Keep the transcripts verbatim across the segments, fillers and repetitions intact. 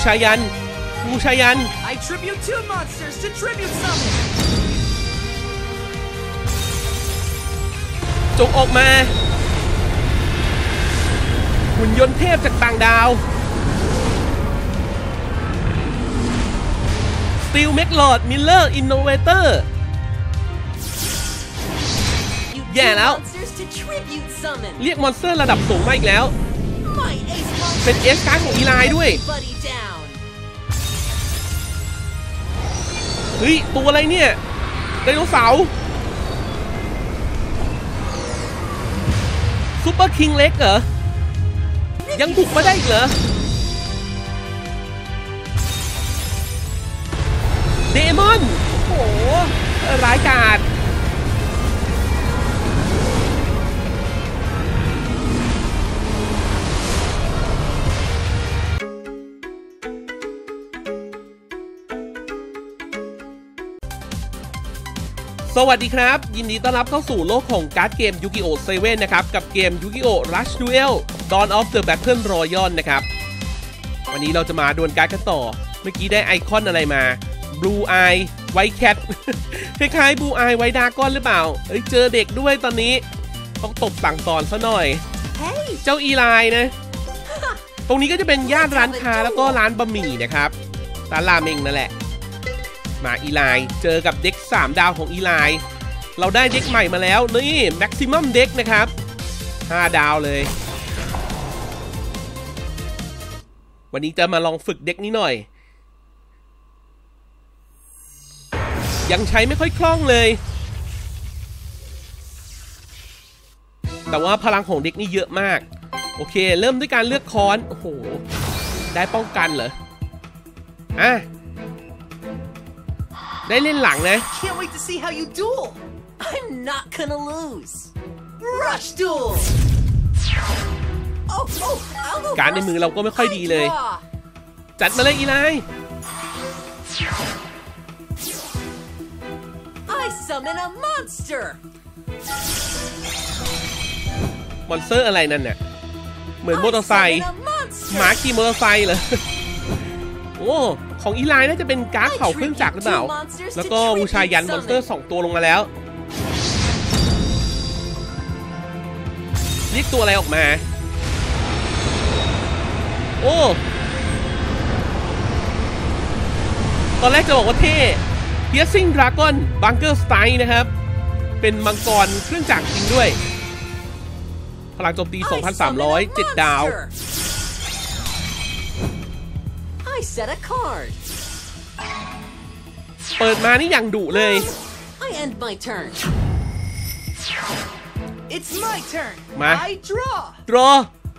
ชายันบูชายันจงออกมาหุ่นยนต์เทพจากต่างดาวสตีลแม็กลอร์ดมิลเลอร์อินโนเวเตอร์แย่แล้วเรียกมอนสเตอร์ระดับสูงมาอีกแล้วเป็นเอสการ์ดของอีไลด้วยเฮ้ยตัวอะไรเนี่ยไดโนเสาร์ซูเปอร์คิงเล็กเหรอยังบุกมาได้อีกเหรอเดมอนโอ้โหร้ายกาจสวัสดีครับยินดีต้อนรับเข้าสู่โลกของการ์ดเกมยูกิโอเซเว่นนะครับกับเกมยูกิโอ Rush Duel Dawn of the Battle Royale นะครับวันนี้เราจะมาดวลการ์ดกันต่อเมื่อกี้ได้ไอคอนอะไรมา Blue Eye White Cat คล้ายๆ Blue Eye White Dragon หรือเปล่าเอ้ยเจอเด็กด้วยตอนนี้ต้องตบสั่งสอนซะหน่อย hey. เจ้าอีไลนะตรงนี้ก็จะเป็นย่านร้านค้าแล้วก็ร้านบะหมี่นะครับร้านราเมงนั่นแหละมาอีไลเจอกับเด็กสามดาวของอีไลเราได้เด็กใหม่มาแล้วนี่แม็กซิมัมเด็กนะครับห้าดาวเลยวันนี้จะมาลองฝึกเด็กนี้หน่อยยังใช้ไม่ค่อยคล่องเลยแต่ว่าพลังของเด็กนี่เยอะมากโอเคเริ่มด้วยการเลือกค้อนโอ้โหได้ป้องกันเหรออ่ะได้เล่นหลังนะ Can't wait to see how you duel. I'm not gonna lose. Rush duel. Oh, oh, การในมือเราก็ไม่ค่อยดีเลยจัดมาเลยอีไล I summon a monster. มอนสเตอร์อะไรนั่นเนี่ยเหมือนมอเตอร์ไซค์หมาขี่มอเตอร์ไซค์เหรอโอ้ของอีไลน่าจะเป็นการ์ดเผาเครื่องจักรหรือเปล่าแล้วก็บูชายันมอนสเตอร์สองตัวลงมาแล้วเรียกตัวอะไรออกมาโอ้ตอนแรกจะบอกว่าเท่ Piercing Dragon Bunker Style นะครับเป็นมังกรเครื่องจักรจริงด้วยพลังโจมตี สองพันสามร้อย เจ็ด ดาว Set a card. เปิดมานี่อย่างดุเลย I end my turn. It's my turn. มา I draw. draw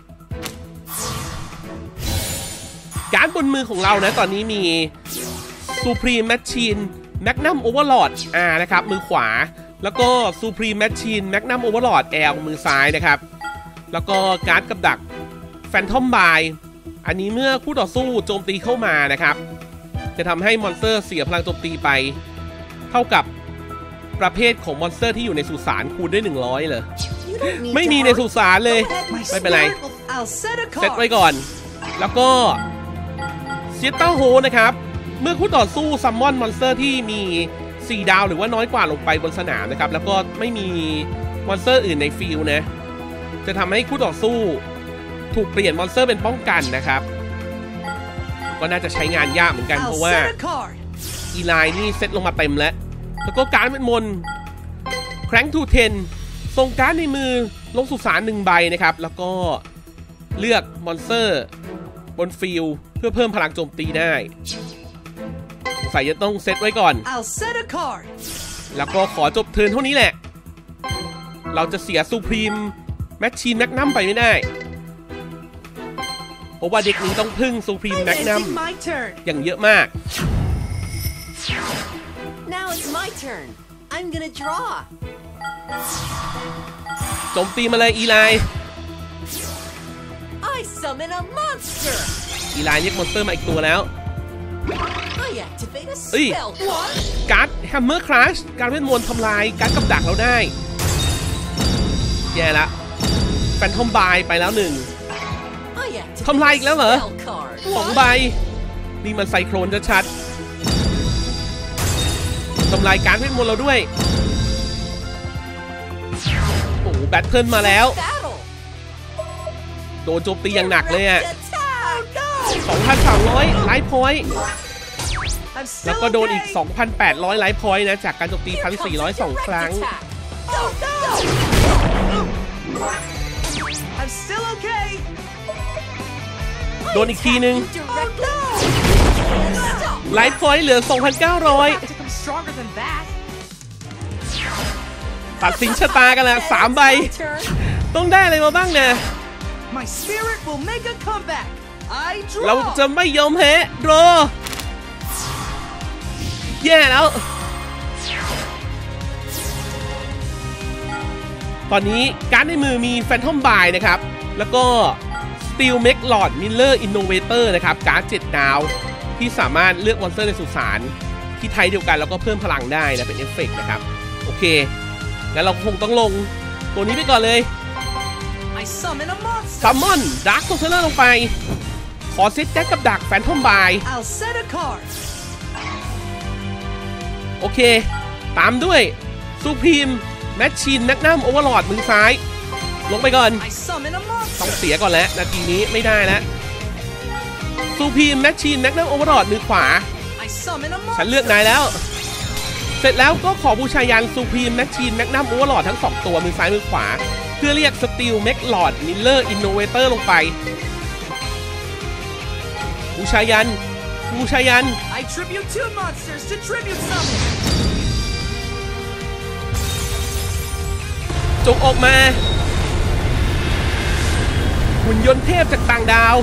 การ์ดบนมือของเรานะตอนนี้มี Supreme Machine Magnum Overlord R นะครับมือขวาแล้วก็ Supreme Machine Magnum Overlord L มือซ้ายนะครับแล้วก็การ์ดกับดัก Phantom Buyอันนี้เมื่อคู่ต่อสู้โจมตีเข้ามานะครับจะทำให้มอนสเตอร์เสียพลังโจมตีไปเท่ากับประเภทของมอนสเตอร์ที่อยู่ในสุสานคูณด้วยหนึ่งร้อยเลยไม่มีในสุสานเลยไม่เป็นไรเซตไว้ก่อนแล้วก็เซียต้าโฮนะครับเมื่อคู่ต่อสู้ซัมมอนมอนสเตอร์ที่มีสี่ดาวหรือว่าน้อยกว่าลงไปบนสนามนะครับแล้วก็ไม่มีมอนสเตอร์อื่นในฟิลนะจะทำให้คู่ต่อสู้ถูกเปลี่ยนมอนสเตอร์เป็นป้องกันนะครับก็น่าจะใช้งานยากเหมือนกันเพราะว่าอีไลนี่เซตลงมาเต็มแล้วแล้วก็การ์ดเป็นมนแคร้งทูเทนส่งการ์ดในมือลงสุสานหนึ่งใบนะครับแล้วก็เลือกมอนสเตอร์บนฟิลเพื่อเพิ่มพลังโจมตีได้ใส่จะต้องเซตไว้ก่อนแล้วก็ขอจบเทิร์นเท่านี้แหละเราจะเสียซูพรีมแมชชีนแมกนัมไปไม่ได้เพราะว่าเด็กนี้ต้องพึ่งซูพรีมแมกนัมอย่างเยอะมาก Now it's my turn. I'm gonna draw. โจมตีมาเลยอีไล I summon a monster. อีไลเรียกมอนสเตอร์มาอีกตัวแล้ว I activate a spell. การ์ดแฮมเมอร์คราชการเวทมนต์ทำลายการ์ดกับดักเราได้แย่ละแฟนทอมบายไปแล้วหนึ่งทำลายอีกแล้วเหรอสองใบนี่มันไซโครนชัดๆทำลายการเวทมนต์เราด้วยโอ้แบทเทิลมาแล้ว Battle. โดนโจมตีอย่างหนักเลยอ่ะ Direct attack. สองพันสามร้อยไลฟ์พอยต์ I'm แล้ว still ก็โดนอีก okay. สองพันแปดร้อย ไลฟ์พอยต์นะจากการโจมตี Here พัน comes สี่ร้อย a สอง direct ครั้ง attack. Go, go. I'm still okay. โดนอีกทีนึง Direct- Stop. ไลฟ์พอยต์เหลือ สองพันเก้าร้อย Have to come stronger than that. ตัดสินชะตากันละสามใบ My turn. ต้องได้อะไรมาบ้างเนี่ย My spirit will make a comeback. I เรา draw. จะไม่ยอมแพ้รอแย่แล้ว ตอนนี้การ์ดในมือมี Phantom Buy นะครับ แล้วก็ Steel Mech Lord Miller Innovator นะครับ การ์ดเจ็ดดาว ที่สามารถเลือกมอนสเตอร์ในสุสานที่ไทยเดียวกันแล้วก็เพิ่มพลังได้นะ เป็นเอฟเฟกต์นะครับ โอเค งั้นเราคงต้องลงตัวนี้ไปก่อนเลย I summon a monster. ซัมมอนดาร์คโซเซอร์ลงไป ขอเซตแจ็คกับดักแฟนทอมบาย I'll set a card. โอเค ตามด้วยซูพรีมแมชชีนแมกนัมโอเวอร์ลอดมือซ้าย ลงไปก่อน I summon a ต้อง monster. เสียก่อนแล้ว นาทีนี้ไม่ได้แล้วซูพรีมแมชชีนแมกนัมโอเวอร์ลอดมือขวา I summon a ฉัน monster. เลือกนายแล้ว เสร็จแล้วก็ขอบูชายันซูพรีมแมชชีนแมกนัมโอเวอร์ลอดทั้งสองตัวมือซ้ายมือขวา เพื่อเรียกสตีลแม็กลอดมิลเลอร์อินโนเวเตอร์ลงไปบูชายันบูชายัน I tribute two monsters to tribute summon. จงออกมาหุ่นยนต์เทพจากต่างดาว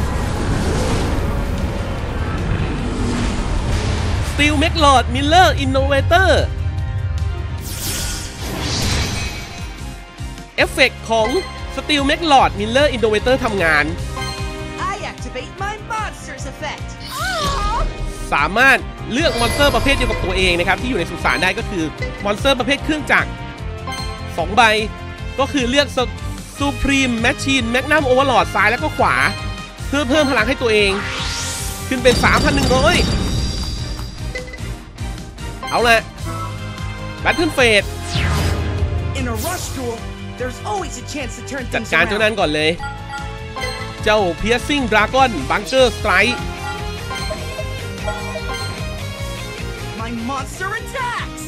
Steel Mech Lord Miller Innovator เอฟเฟกต์ของ Steel Mech Lord Miller Innovator ทำงาน I activate my monster's effect. สามารถเลือกมอนสเตอร์ประเภทเดียวกับตัวเองนะครับ ที่อยู่ในสุสานได้ก็คือมอนสเตอร์ประเภทเครื่องจักรสองใบ ก็คือเลือก Supreme Machine Magnum Overlord ซ้ายแล้วก็ขวา เพื่อเพิ่มพลังให้ตัวเอง ขึ้นเป็น สามพันหนึ่งร้อย เอาละ Battle Phase In a rush duel, there's always a chance to turn จัด things การเจ้านั้น around. ก่อนเลย เจ้า Piercing Dragon Bunker Strike My monster attacks.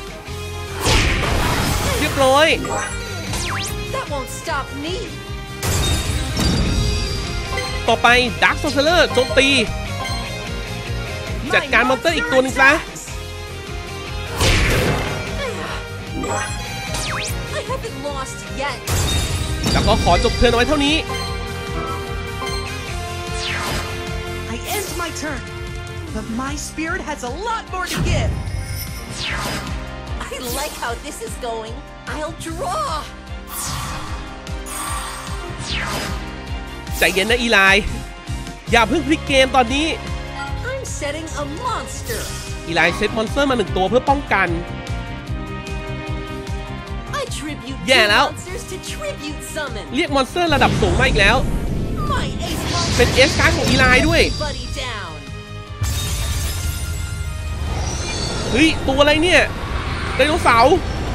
เรียบร้อย That won't stop me. ต่อไป Dark Sorcerer โจมตี จัดการมอนสเตอร์อีกตัวหนึ่งซะ I haven't lost yet. แล้วก็ขอจบเทิร์นเอาไว้เท่านี้ I end my turn, but my spirit has a lot more to give. I like how this is going. I'll draw. ใจเย็นนะอีไลน์อย่าเพิ่งพลิกเกมตอนนี้ I'm setting a monster. อีไลน์เซตมอนสเตอร์มาหนึ่งตัวเพื่อป้องกัน I tribute two Yeah, now. monsters to tribute summon. เรียกมอนสเตอร์ระดับสูงมาอีกแล้ว My ace monster เป็นเอสการ์ดของอีไลน์ด้วย buddy down. เฮ้ย ตัวอะไรเนี่ยไดโนเสาร์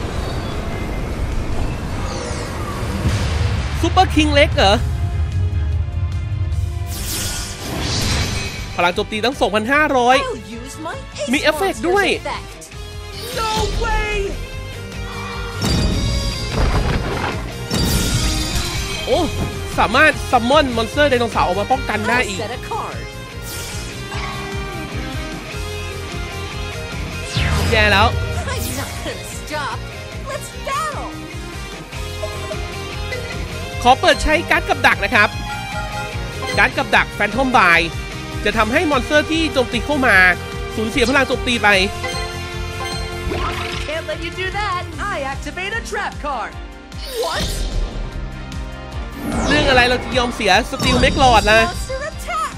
ซูเปอร์คิงเล็กเหรอ พลังโจมตีตั้ง สองพันห้าร้อย I'll use my ace มีเอฟเฟกต์ monster's ด้วย effect. No way. โอ้ สามารถซัมมอนมอนสเตอร์ไดโนเสาร์ออกมาป้องกันได้ I'll อีก set a card. แย่แล้ว I'm not gonna stop. Let's battle. ขอเปิดใช้การ์ดกับดักนะครับ การ์ดกับดักแฟนทอมบายจะทำให้มอนสเตอร์ที่โจมตีเข้ามาสูญเสียพลังโจมตีไป Can't let you do that. I activate a trap card. What? เรื่องอะไรเราจะยอมเสียสตีลเมกลอดนะ Monster attack.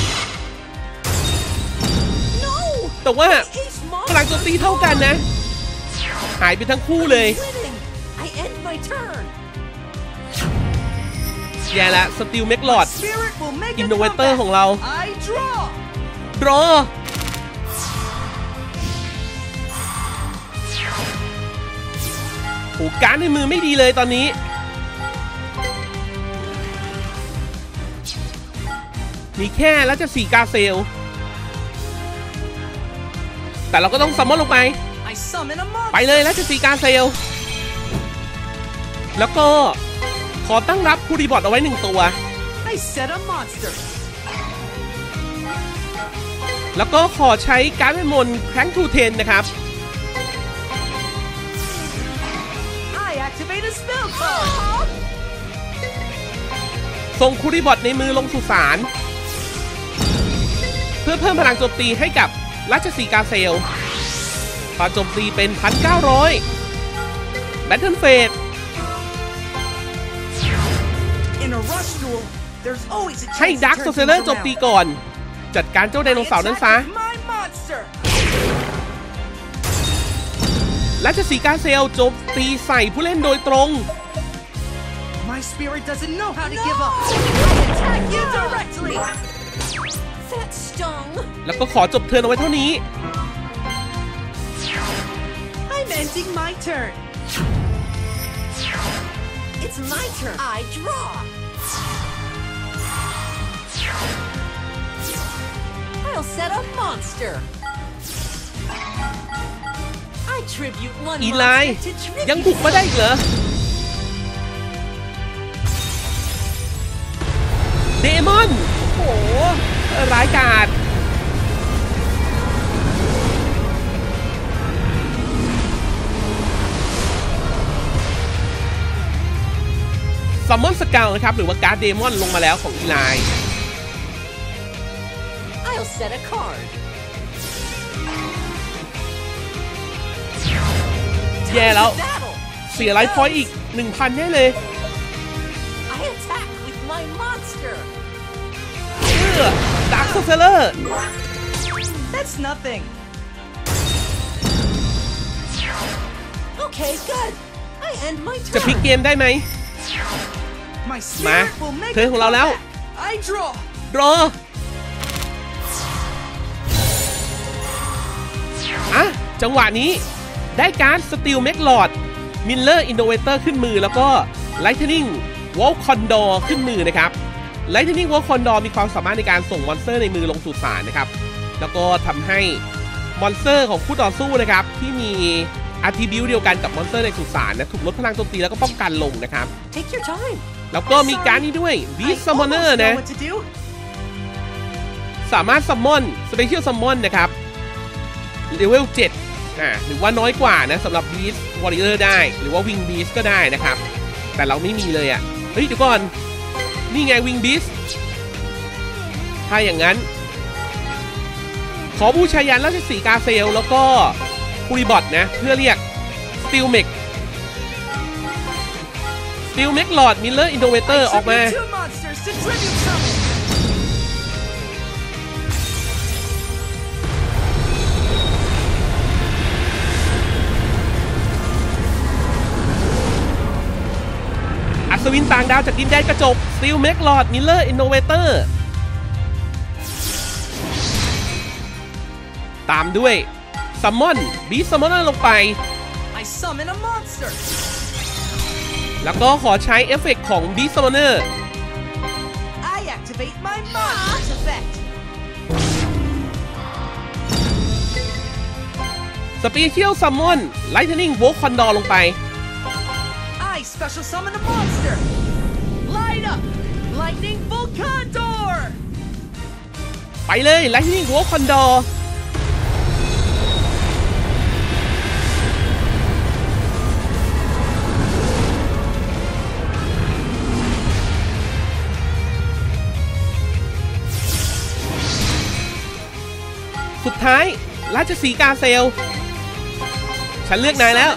No. แต่ว่า Ace พลังโจมตีเท่ากันนะ หายไปทั้งคู่เลย winning. I end my turn. แย่ละสตีลเมกลอด Spirit will make a Innovator comeback. ของเรา I draw. รอโหการ์ดในมือไม่ดีเลยตอนนี้มีแค่แล้วจะสี่กาเซลแต่เราก็ต้องซัมมอนลงไปไปเลยแล้วจะสี่กาเซลแล้วก็ขอตั้งรับคูริบอทเอาไว้หนึ่งตัวแล้วก็ขอใช้การ์ดเวทมนต์แครั้งทูเทนนะครับส่งคูริบอทในมือลงสุสานเพื่อเพิ่มพลังโจมตีให้กับราชสีกาเซลพลังโจมตีเป็น หนึ่งพันเก้าร้อย แบทเทิลเฟสให้ดาร์คโซเซเลอร์โจมตีก่อนจัดการเจ้าไดโนเสาร์นั้นซะราชสีกาเซลโจมตีใส่ผู้เล่นโดยตรง My spirit doesn't know how to give up. Attack you directly. That stung. แล้วก็ขอจบเทิร์นเอาไว้เท่านี้ I'm ending my turn. It's my turn. I draw. I'll set a monster. I tribute one อีไล monster to tribute. ยังบุกมาได้อีกเหรอเดมอนโอ้โหร้ายกาจซัมมอนสเกลนะครับหรือว่าการ์ดเดมอนลงมาแล้วของอีไล I'll set a card. แย่แล้วเสียไลฟ์พอยต์อีก หนึ่งพัน แน่เลย I attack with my monster. เพื่อดาร์คโซเซเลอร์ That's nothing. Okay, good. I end my turn. จะพลิกเกมได้ไหม My มา spirit will make เทิร์นของเราแล้ว I draw. รออ่ะจังหวะนี้ได้การ์ดสตีลเมกลอดมิลเลอร์อินโนเวเตอร์ขึ้นมือแล้วก็ไลท์เทนนิ่งวอลคอนดอร์ขึ้นมือนะครับไลท์เทนนิ่งวอลคอนดอร์มีความสามารถในการส่งมอนสเตอร์ในมือลงสู่สารนะครับแล้วก็ทำให้มอนสเตอร์ของคู่ต่อสู้นะครับที่มีอาร์ติบิวเดียวกันกับมอนสเตอร์ในสุสานนะถูกลดพลังโจมตีแล้วก็ป้องกันลงนะครับ Take your time. แล้วก็มีการ์ดนี้ด้วยบีสซัมมอนเนอร์นะสามารถซัมมอนสเปเชียลซัมมอนนะครับเลเวลเจ็ดอ่าหรือว่าน้อยกว่านะสำหรับบีสวอริเออร์ได้หรือว่าวิงบีสก็ได้นะครับแต่เราไม่มีเลยอ่ะเฮ้ยเดี๋ยวก่อนนี่ไงวิงบีสถ้าอย่างนั้นขอบูชายันราชสีกาเซลแล้วก็คูริบอทนะเพื่อเรียกสตีลเมกสตีลเมกลอดมิลเลอร์อินโนเวเตอร์ออกมาอัศวินต่างดาวจากดินแดนกระจกสตีลเมกลอดมิลเลอร์อินโนเวเตอร์ตามด้วยซัมมอนบีซัมมอนลงไป I summon a monster. แล้วก็ขอใช้เอฟเฟกต์ของบีซัมมอนเนอร์ I activate my monster's effect. สเปเชียลซัมมอนไลท์เทนนิ่งโวลคอนดอร์ลงไป I special summon a monster. Light up, lightning Volcandor. ไปเลยไลท์เทนนิ่งโวลคอนดอร์สุดท้ายราชสีกาเซลฉันเลือกนายแล้ว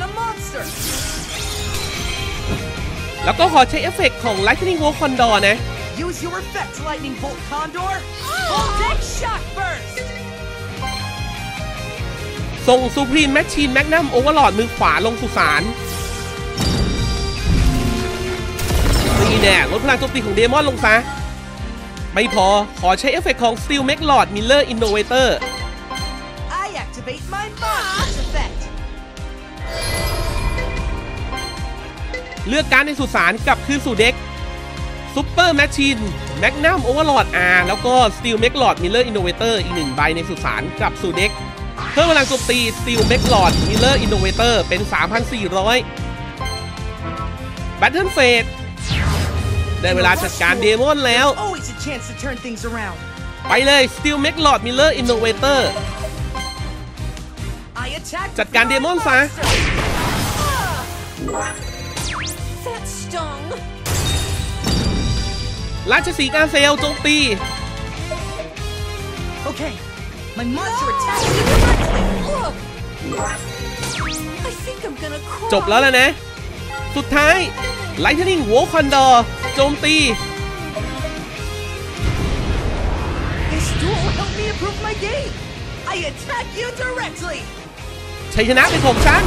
แล้วก็ขอใช้เอฟเฟกต์ของ Lightning Bolt Condor นะ Use your effect, Lightning Bolt Condor. Voltage Shock Burst. ส่ง Supreme Machine Magnum Overlord มือขวาลงสุสานนี่แน่ลดพลังโจมตีของเดมอนลงซะไม่พอขอใช้เอฟเฟกต์ของ Steel Megalord Miller Innovator I activate my monster's effect เลือกการในสุสานกลับคืนสู่เด็ก Super Machine Magnum Overlord R แล้วก็ Steel Megalord Miller Innovator อีกหนึ่งใบในสุสานกลับสู่เด็กเพิ่มพลังโจมตี Steel Megalord Miller Innovator เป็น สามพันสี่ร้อย Battle Phase ได้เวลาจัดการเดมอนแล้ว Always a chance to turn things around ไปเลย Steel Megalord Miller Innovator I attack จัดการเดมอนซะ That stung ราชสีห์กาเซลโจมตี Okay my monster attacks me directly I think I'm gonna cry จบแล้วแล้วนะ สุดท้าย Lightning War Condor โจมตี This duel helped me improve my game I attack you directly ชัยชนะเป็นของฉัน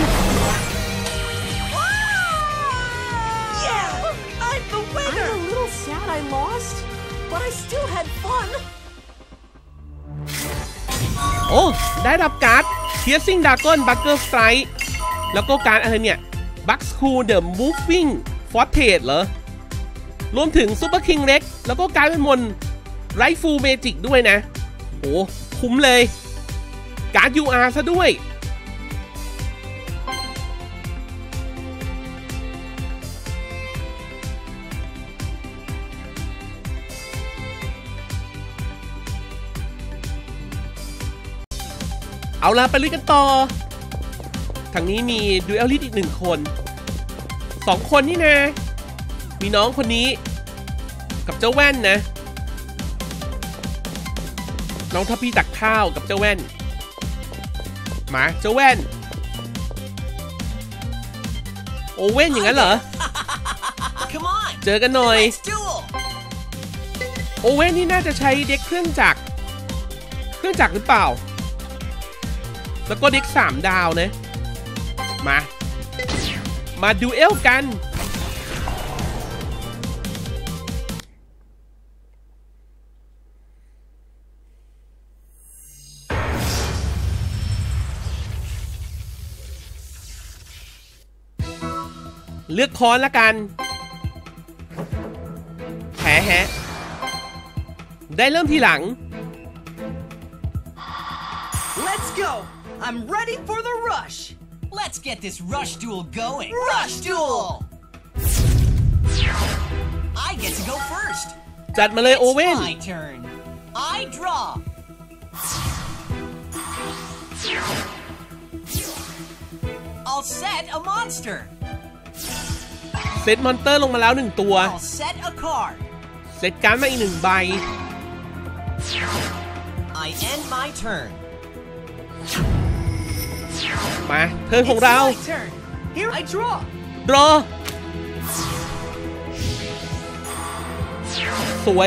Yeah I'm the winner I'm a little sad I lost, but I still had fun. โอ้ ได้รับการ์ด Piercing Dragon Buckle Strike แล้วก็การ์ดอะไรเนี่ย Buck School The Moving Fortress เหรอ รวมถึง Super King Rex แล้วก็การ์ดเป็นมน Rightful Magic ด้วยนะ โอ้ คุ้มเลย การ์ด ยู อาร์ ซะด้วย เอาล่ะไปลุยกันต่อทางนี้มีดูเอลลิสอีกหนึ่งคนสองคนนี่นะมีน้องคนนี้กับเจ้าแว่นนะน้องทัพพี่ตักข้าวกับเจ้าแว่นมาเจ้าแว่นโอเว่นอย่างนั้นเหรอ Come on เจอกันหน่อย Let's duel โอเว่นนี่น่าจะใช้เด็กเครื่องจักรเครื่องจักรหรือเปล่าแล้วก็เด็กสามดาวนะมามาดูเอลกันเลือกคอนละกันแพ้แฮะได้เริ่มทีหลัง Let's go I'm ready for the rush Let's get this rush duel going. Rush duel! I get to go first. จัดมาเลยโอเว่น It's my turn. I draw. I'll set a monster. เซตมอนเตอร์ลงมาแล้วหนึ่งตัว I'll set a card. เซตการ์ดมาอีกหนึ่งใบ I end my turn. มาเทิร์นของเรา It's my turn Here I draw รอสวย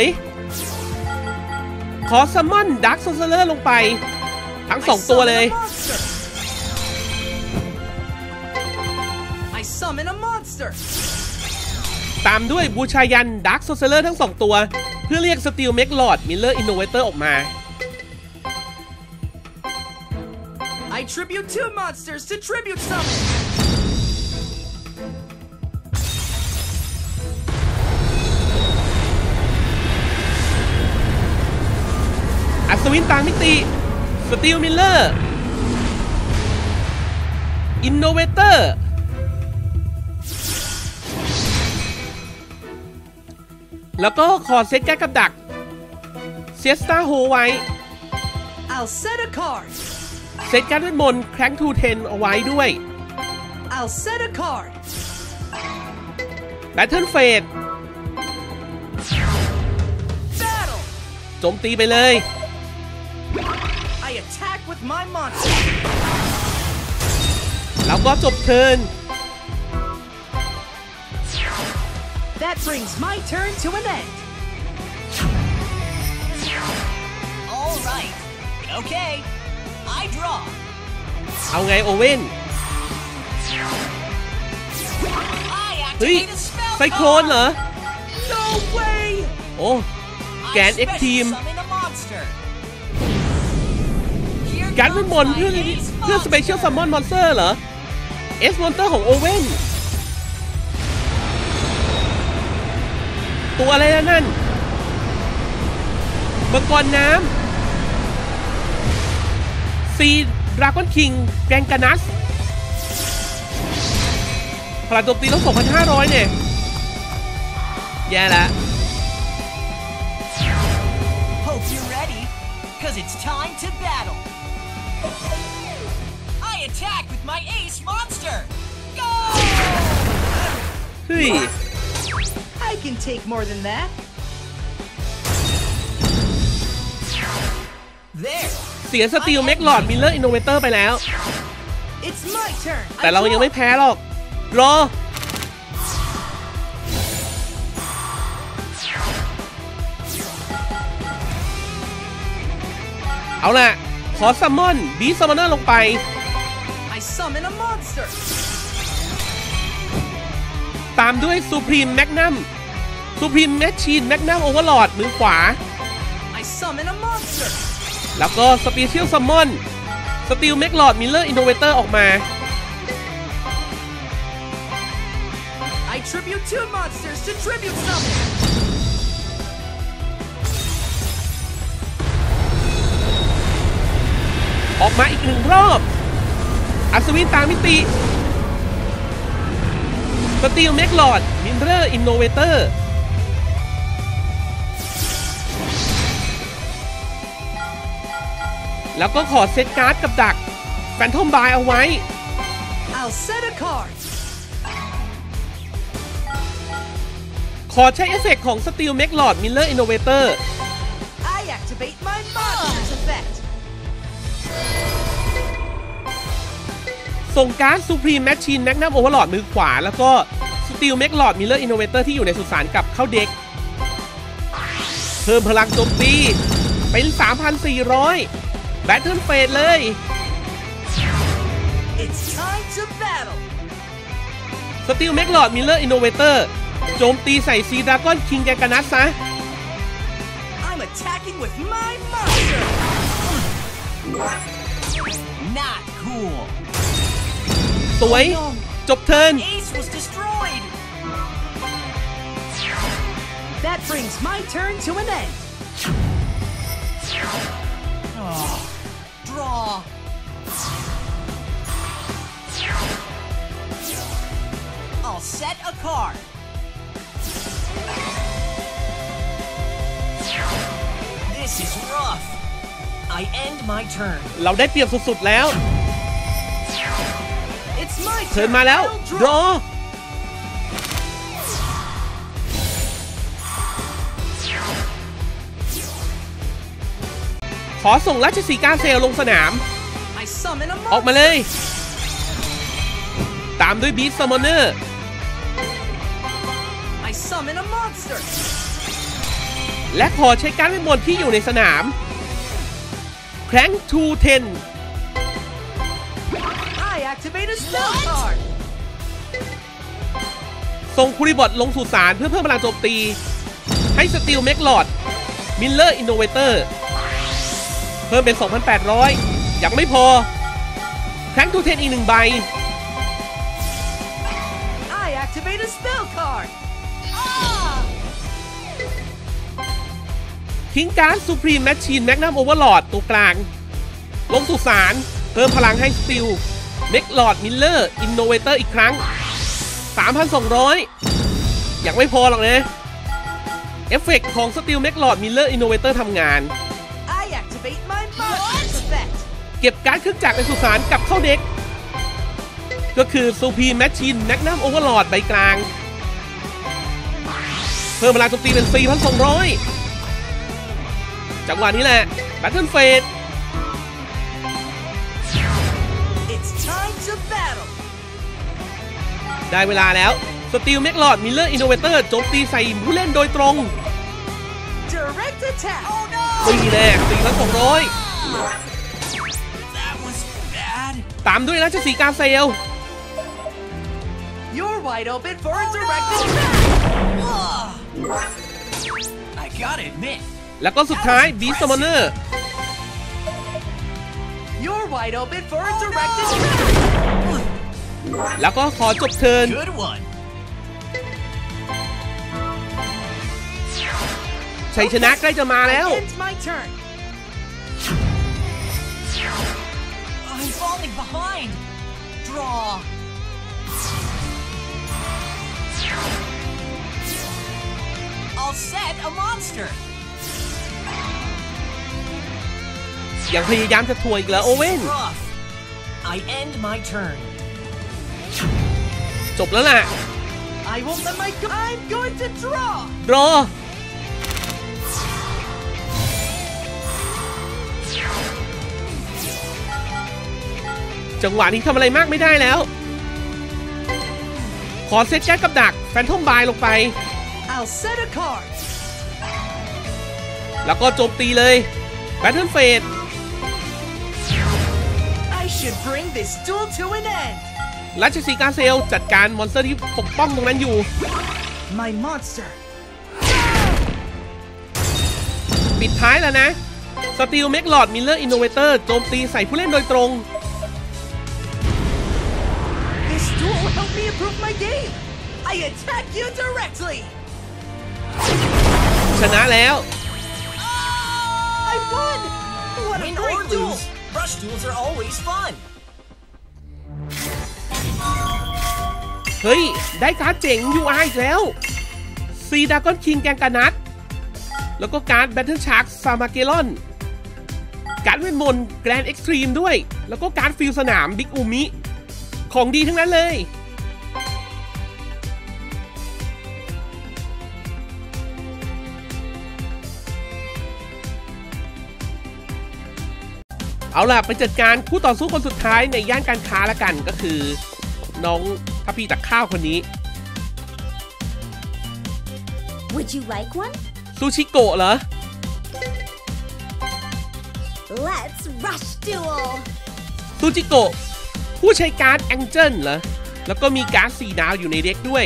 ขอซัมมอนดักโซเซอร์ลงไป ทั้งสองตัวเลย I summon a monster ตามด้วยบูชายันดักโซเซอร์ทั้งสองตัว เพื่อเรียกสตีลเมกลอดมิลเลอร์อินโนเวเตอร์ออกมา I tribute two monsters to tribute summon อัศวินต่างมิติสตีลมิลเลอร์อินโนเวเตอร์แล้วก็ขอเซตแก้กับดักเซียสตาโฮไว้ I'll set a card เซตการ์ดเวทมนต์แคร้งทูเทนเอาไว้ด้วย I'll set a card Battle Phase Battle โจมตีไปเลย I attack with my monster แล้วก็จบเทิร์น That brings my turn to an end All right. Okay. I draw. เอาไงโอเว่น I เฮ้ย activate a spell ไซโคลนเหรอ No way โอ้ แกแกน X Team การเป็นบนเพื่อเพื่อ Special Summon Monster เหรอ S Monster ของโอเว่นตัวอะไรนะนั่นมังกรน้ำซีดราก้อนคิงแกงกานัสพลังโจมตีต้อง สองพันห้าร้อย เนี่ยแย่ละ Hope you're ready, cause it's time to battle. I attack with my ace monster. Go! เฮ้ย I can take more than that. There. เสียสตีลแม็กหลอดมิลเลอร์อินโนเวเตอร์ไปแล้ว It's my turn. แต่เรายังไม่แพ้หรอก รอ เอาล่ะ ขอซัมมอนบีซัมมอนเนอร์ลงไป I summon a monster. ตามด้วยซูพรีมแมกนัมซูพรีมแมชชีนแมกนัมโอเวอร์ลอดมือขวา I summon a monster. แล้วก็สเปเชียลซัมมอนสตีลแม็กหลอดมิลเลอร์อินโนเวเตอร์ออกมา I tribute two monsters to tribute summon. ออกมาอีกหนึ่งรอบ อัศวินตามมิติสตีลแม็กหลอดมิลเลอร์อินโนเวเตอร์แล้วก็ขอเซตการ์ดกับดักแฟนทอมบายเอาไว้ I'll set a card. ขอใช้เอฟเฟกต์ของสตีลแม็กหลอดมิลเลอร์อินโนเวเตอร์ I activate my monster's effect. ส่งการ์ดซูพรีมแมชชีนแมกนัมโอเวอร์ลอดมือขวาแล้วก็สตีลแม็กหลอดมิลเลอร์อินโนเวเตอร์ที่อยู่ในสุสานกลับเข้าเด็ก เพิ่มพลังโจมตีเป็น สามพันสี่ร้อย แบทเทิลเฟสเลย It's time to battle. สตีลแม็กหลอดมิลเลอร์อินโนเวเตอร์โจมตีใส่ซีดราก้อนคิงแกงกานัสซะ I'm attacking with my monster. Not cool. สวย จบเทิร์น Ace was destroyed. That brings my turn to an end. Oh, draw. I'll set a card. This is rough. I end my turn. เราได้เปรียบสุดๆแล้ว It's my เทิร์น turn. มาแล้ว I'll รอ draw. ขอส่งราชสีห์กาเซลลงสนาม I summon a ออกมา monster. เลย ตามด้วยบีสซัมมอนเนอร์ I summon a monster. และขอใช้การ์ดเวทมนต์ที่อยู่ในสนามแคร้งทูเทน I activate a spell card. ส่งคูริบอทลงสู่สารเพื่อเพิ่มพลังโจมตี ให้สตีลแม็กหลอดมิลเลอร์อินโนเวเตอร์เพิ่มเป็น สองพันแปดร้อย ยังไม่พอแคร้งทูเทนอีกหนึ่งใบ I activate a spell card. ทิ้งการ์ดซูพรีมแมชชีนแมกนัมโอเวอร์ลอดตัวกลาง ลงสู่สารเพิ่มพลังให้สตีลแม็กหลอดมิลเลอร์อินโนเวเตอร์อีกครั้ง สามพันสองร้อย ยังไม่พอหรอกนะเอฟเฟกต์ของสตีลแม็กหลอดมิลเลอร์อินโนเวเตอร์ทำงาน I activate my monster's effect. เก็บการ์ดเครื่องจักรในสุสานกลับเข้าเด็ก ก็คือซูพรีมแมชชีนแมกนัมโอเวอร์ลอดใบกลาง เพิ่มพลังโจมตีเป็น สี่พันสองร้อย จังหวะนี้แหละแบทเทิลเฟส It's time to battle. ได้เวลาแล้วสตีลแม็กหลอดมิลเลอร์อินโนเวเตอร์โจมตีใส่ผู้เล่นโดยตรง Direct attack. Oh no! ตีแน่สี่พันสองร้อย That was bad. ตามด้วยราชสีห์กาเซล You're wide open for a direct attack. I gotta admit, แล้วก็สุดท้าย Beast Summoner You're wide open for a direct attack. แล้วก็ขอจบเทิร์น Good one. ชัยชนะใกล้จะมาแล้ว I end my turn. I'm falling behind. Draw. I'll set a monster. ยังพยายามจะถ่วงอีกแล้วโอเว่น Rough. I end my turn. จบแล้วล่ะ I won't let my go. I'm going to draw. รอ จังหวะนี้ทำอะไรมากไม่ได้แล้ว ขอเซตแก๊สกับดักแฟนทอมบายลงไป I'll set a card. แล้วก็โจมตีเลย Battle Phase I should bring this duel to an end. ราชสีห์กาเซลจัดการมอนสเตอร์ที่ปกป้องตรงนั้นอยู่ My monster. ปิดท้ายแล้วนะ Steel Mech Lord Miller Innovator โจมตีใส่ผู้เล่นโดยตรง This duel will help me improve my game. I attack you directly. ชนะแล้ว I won. What a Win or great duel. lose, rush duels are always fun. เฮ้ย ได้การ์ดเจ๋ง ยู อาร์ อีกแล้วซีดากอนคิงแกงกานัทแล้วก็การ์ด Battle Shark ซามาเกลอน การ์ดเวทมนต์แกรนด์เอ็กซ์ตรีมด้วย แล้วก็การ์ดฟิลสนามบิ๊กอูมิ ของดีทั้งนั้นเลย เอาล่ะ ไปจัดการคู่ต่อสู้คนสุดท้ายในย่านการค้าละกันก็คือ น้องทัพพีตักข้าวคนนี้ Would you like one? ซูชิโกะเหรอ Let's rush duel. ซูจิโกะผู้ใช้การ์ดแองเจิลเหรอ แล้วก็มีการ์ดสี่ดาวอยู่ในเด็กด้วย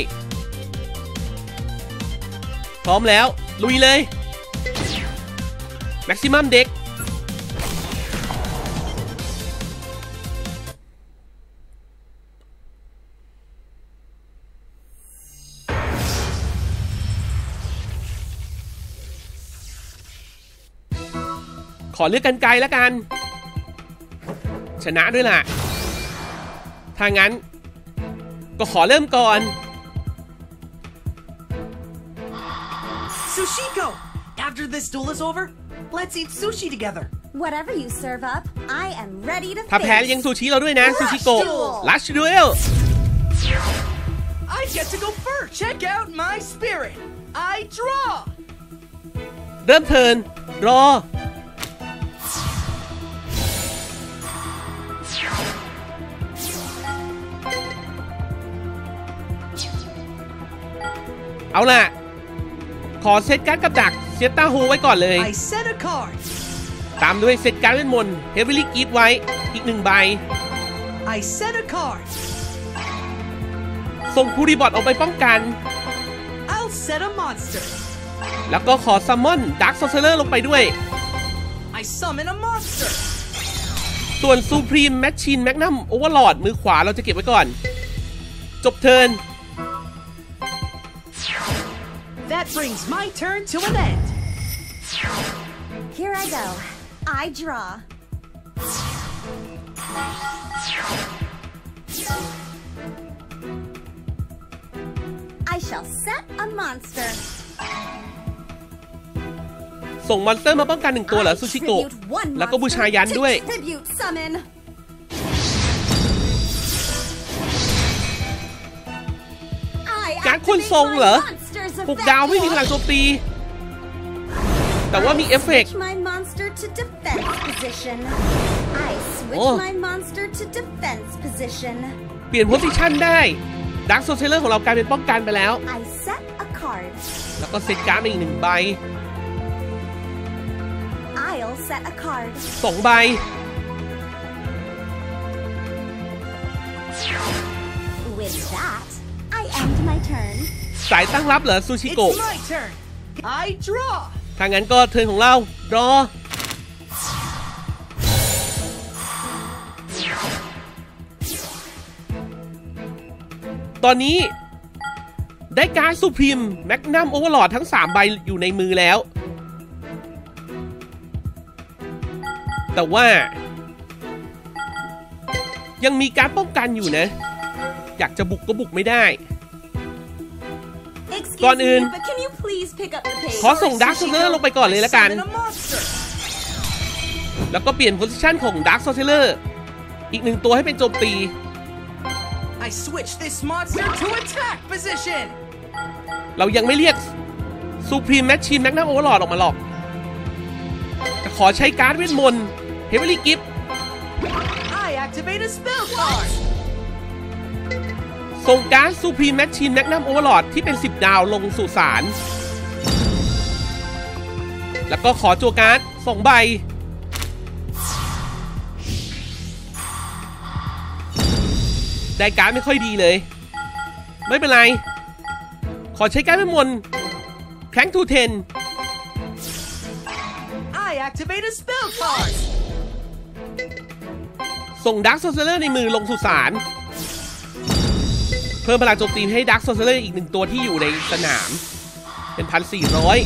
พร้อมแล้ว ลุยเลย แม็กซิมัมเด็ก ขอเลือกกันไกลแล้วกัน ชนะด้วยล่ะ ถ้างั้นก็ขอเริ่มก่อน Sushiko. After this duel is over, let's eat sushi together. Whatever you serve up, I am ready to ถ้าแพ้เลี้ยง face. ซูชิเราด้วยนะ ซูชิโกะ ลัชดูเอล I get to go first. Check out my spirit. I draw. เริ่มเทิร์น รอ เอาล่ะ ขอเซตการ์ดกับดักเซตตาโฮไว้ก่อนเลย I set a card. ตามด้วยเซตการ์ดเวทมนต์เฮฟวี่กีฟไว้อีกหนึ่งใบ I set a card. ส่งคูริบอทออกไปป้องกัน I'll set a monster. แล้วก็ขอซัมมอนดาร์คโซเซอร์ลงไปด้วย I summon a monster. ส่วนซูพรีมแมชชีนแมกนัมโอเวอร์ลอร์ดมือขวาเราจะเก็บไว้ก่อน จบเทิร์น That brings my turn to an end. Here I go. I draw. I shall set a monster. ส่งมอนสเตอร์มาป้องกันหนึ่งตัวเหรอ I ซูชิโกะ tribute one แล้วก็บูชายัน monster ด้วย to tribute summon. I การคุณ activate ทรงเหรอ my monsters of หกดาวไม่มีพลัง battle. โจมตี แต่ว่ามีเอฟเฟกต์ Switch my monster to defense position. I switch Oh. my monster to defense position. เปลี่ยนโพสิชันได้ดาร์คโซเซอร์ของเรากลายเป็นป้องกันไปแล้ว I set a card. แล้วก็เซตการ์ดมาอีกหนึ่งใบ I'll set a card. สองใบ With that, I end my turn. สายตั้งรับเหรอซูชิ It's โกะ my turn. I draw. ถ้างั้นก็เทิร์นของเรารอตอนนี้ได้การ์ดซูพรีมแมกนัมโอเวอร์ลอร์ดทั้งสามใบอยู่ในมือแล้วแต่ว่ายังมีการป้องกันอยู่นะอยากจะบุกก็บุกไม่ได้ก่อนอื่นขอส่งดาร์คโซเซอร์ลงไปก่อนเลยละกันแล้วก็เปลี่ยนโพสิชันของดาร์คโซเซอร์อีกหนึ่งตัวให้เป็นโจมตี I switch this monster to attack position เรายังไม่เรียกซูพรีมแมชชีนแมกนัมโอเวอร์ลอร์ดออกมาหรอกแต่ขอใช้การ์ดเวทมนต์เฮเวอรี่กิฟต์ I activate a spell card ส่งการ์ดซูพรีมแมชชีนแมกนัมโอเวอร์ลอร์ดที่เป็นสิบดาวลงสู่ศาลแล้วก็ขอจั่วการ์ดสองใบได้การ์ดไม่ค่อยดีเลยไม่เป็นไรขอใช้การ์ดเวทมนต์แครงทูเทน I activate a spell card ส่งดาร์คโซเซอร์ในมือลงสู่ศาลเพิ่มพลังโจมตีให้ดาร์คโซเซอร์อีกหนึ่งตัวที่อยู่ในสนามเป็นพันสี่ร้อย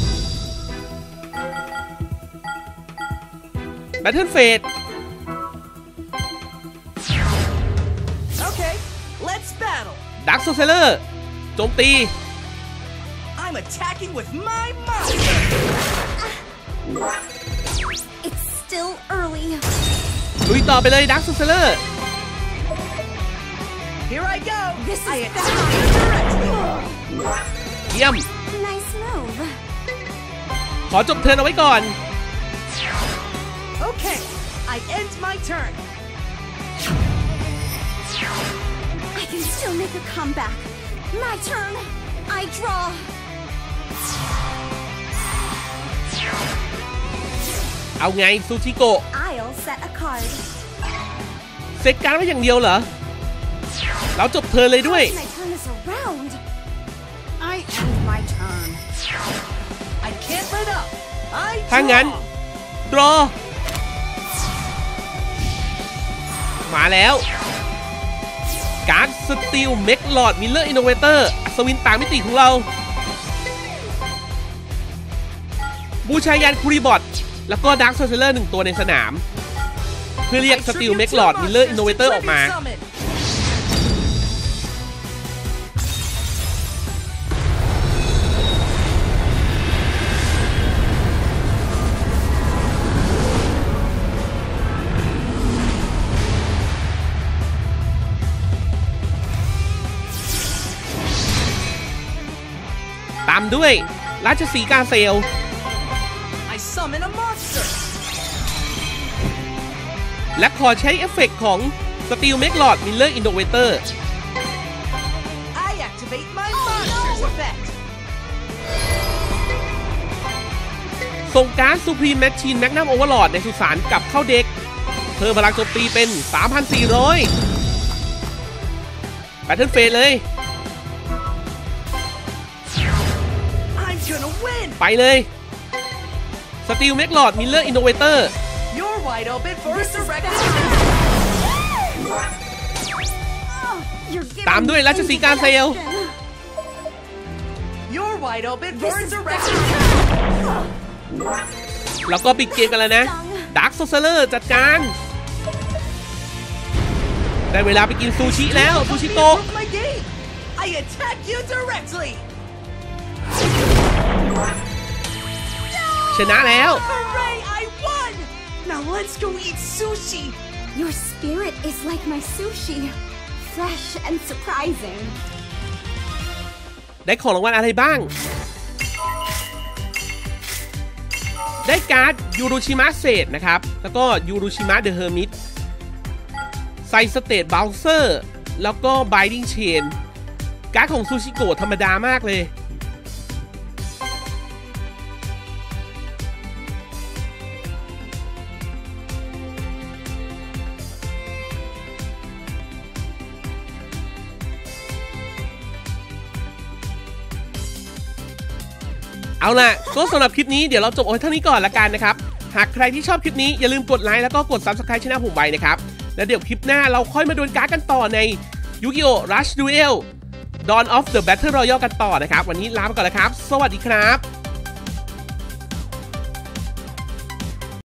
แบทเทิลเฟส Okay, let's battle ดาร์คโซเซอร์โจมตี I'm attacking with my mind It's still early. ลุยต่อไปเลยดาร์คโซเซอร์ Here I go This is I bad. attack you directly เยี่ยม Nice move. ขอจบเทิร์นเอาไว้ก่อน Okay, I end my turn I can still make a comeback. My turn. I draw. เอาไงซูชิโกะ I'll set a card. เซตการ์ดไว้อย่างเดียวเหรอเราจบเทิร์นเลยด้วย My turn is around. I end my turn. I can't let up I ถ้างั้น draw รอมาแล้วการ์ดสตีลเมกลอร์ดมิลเลอร์อินโนเวเตอร์อัศวินต่างมิติของเราบูชายันคูริบอทแล้วก็ดาร์คโซเซอร์หนึ่งตัวในสนามเพื่อเรียกสตีลเมกลอร์ดมิลเลอร์อินโนเวเตอร์ออกมาตามด้วยราชสีกาเซล I summon a monster และขอใช้เอฟเฟกต์ของสตีลเมกลอร์ดมิลเลอร์อินโนเวเตอร์ I activate my monster's effect ส่งการ์ดซูพรีมแมชชีนแมกนัมโอเวอร์ลอร์ดในสุสานกลับเข้าเด็กเพิ่มพลังโจมตีเป็น สามพันสี่ร้อย แบทเทิลเฟสเลย I'm gonna win ไปเลยสตีลเมกลอร์ดมิลเลอร์อินโนเวเตอร์ You're wide open for a This is direct bad. attack Oh, you're giving ตามด้วยราชสีกาเซล indigestion. You're wide open This for a is direct bad. attack แล้วก็ปิดเกมกันแล้วนะดาร์คโซเซอร์จัดการได้เวลาไปกินซูชิแล้วซูชิโตะ Improve my game I attack you directly ชนะแล้ว Hooray I won Now let's go eat sushi Your spirit is like my sushi. Fresh and surprising. ได้ของรางวัลอะไรบ้าง ได้การ์ดยูรุชิมะเศษนะครับ แล้วก็ยูรุชิมะเดอะเฮอร์มิตไซสเตทบ o ลเซอร์แล้วก็ไบดิ้งเชนการ์ดของซูชิโกะธรรมดามากเลยเอเอาล่ะก็สำหรับคลิปนี้เดี๋ยวเราจบเอาไว้เท่านี้ก่อนละกันนะครับหากใครที่ชอบคลิปนี้อย่าลืมกดไลค์แล้วก็กด ซับสไครบ์ ช่องผมไว้นะครับแล้วเดี๋ยวคลิปหน้าเราค่อยมาดวลการ์ดกันต่อใน Yu-Gi-Oh! Rush Duel Dawn of the Battle Royale กันต่อนะครับวันนี้ลาไปก่อนแล้วครับสวัสดีครับ